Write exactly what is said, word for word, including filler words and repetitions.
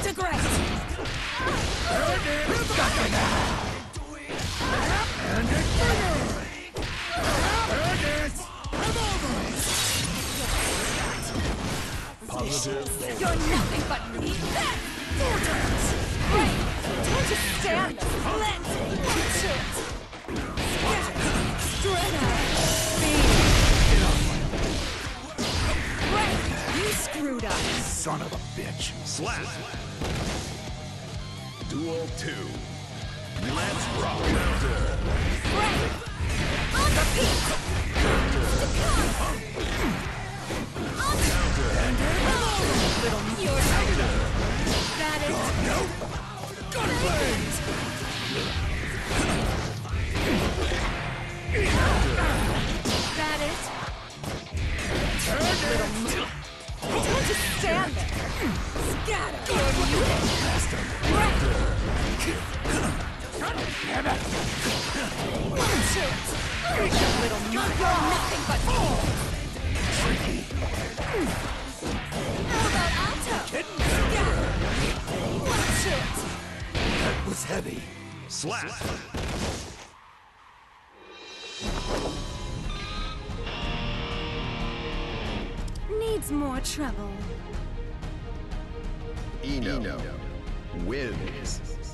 Disintegrate! And it's bigger! And it's positive. You're nothing but me! Vortex! Great! Don't just stand there! Let's watch it! Strata! Great! You screwed up! Son of a bitch. Slap. Duel two. Let's rock. Counter. Great! On the feet! Staccato! On the little you're that is No! Gunblade! that is little move. I told you stand there. Scatter. You're muted. Right. Damn it! Watch it. Little move. You're nothing but Tricky. How about Alto? Scatter. Watch it. That was heavy. Slap. Needs more trouble. Eno wins.